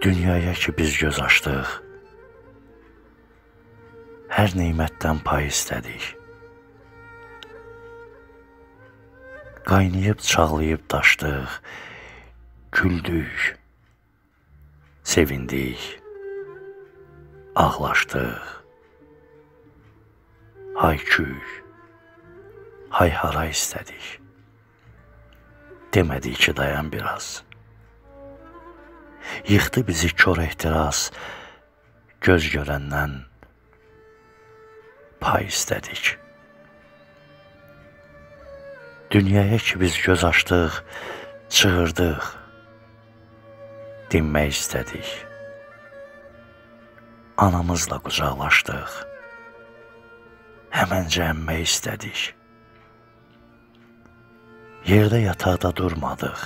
Dünyaya ki biz göz açdıq, hər neymətdən pay istədik. Qaynayıb, çağlayıb daşdıq, güldük, sevindik, ağlaşdıq, hayküy, hayhara istədik. Demədik ki, dayan biraz. Yıxdı bizi kör ehtiras, göz görəndən pay istədik. Dünyaya ki biz göz açdıq, çığırdıq, dinmək istədik. Anamızla qucaqlaşdıq, həməncə əmmək istədik. Yerdə yataqda durmadıq,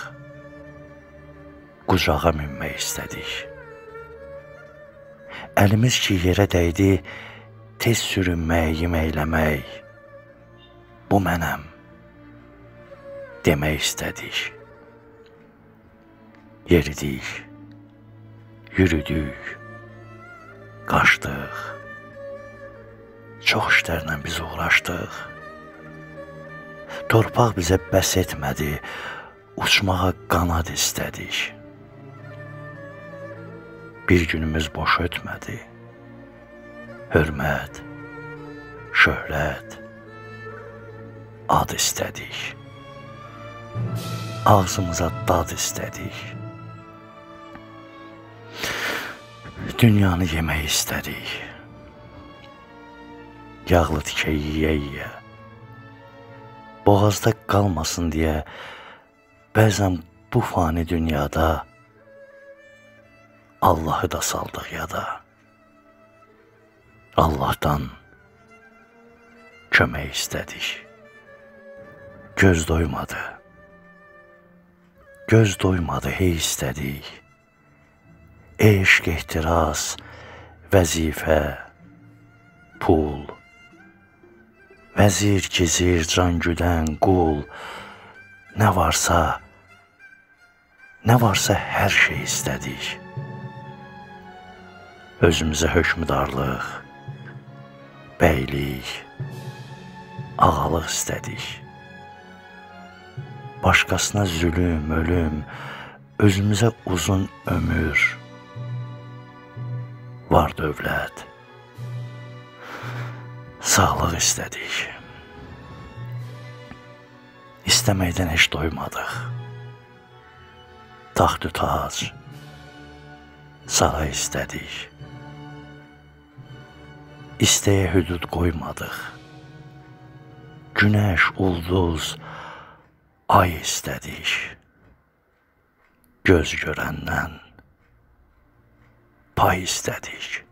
qucağa minmək istədik. Əlimiz ki yerə dəydi, tez sürünmək, yeməkləmək, bu mənəm demək istədik. Yeridik, yürüdük, qaçdıq, çox işlərlə biz uğraşdıq. Torpaq bizə bəs etmədi, uçmağa qanad istədik. Bir günümüz boş ötmədi, hörmət, şöhrət, ad istədik. Ağzımıza dad istədik. Dünyanı yemək istədik. Yağlı tikə yiyə-yiyə. Boğazda qalmasın deyə bəzən bu fani dünyada Allahı da saldıq yada. Allahdan kömək istədik. Göz doymadı. Göz doymadı, hey istədik. Eşq, ehtiras, vəzifə, pul, vəzir, gizir, can güdən, qul, nə varsa hər şey istədik. Özümüzə hökmdarlıq, bəylik, ağalıq istədik. Başqasına zülüm, ölüm, özümüzə uzun ömür, var dövlət, sağlıq istədik. İstəməkdən heç doymadıq. Taxt-ı tac, saray istədik. İstəyə hüdud qoymadıq. Günəş, ulduz, ay istədik. Göz görəndən pay istədik.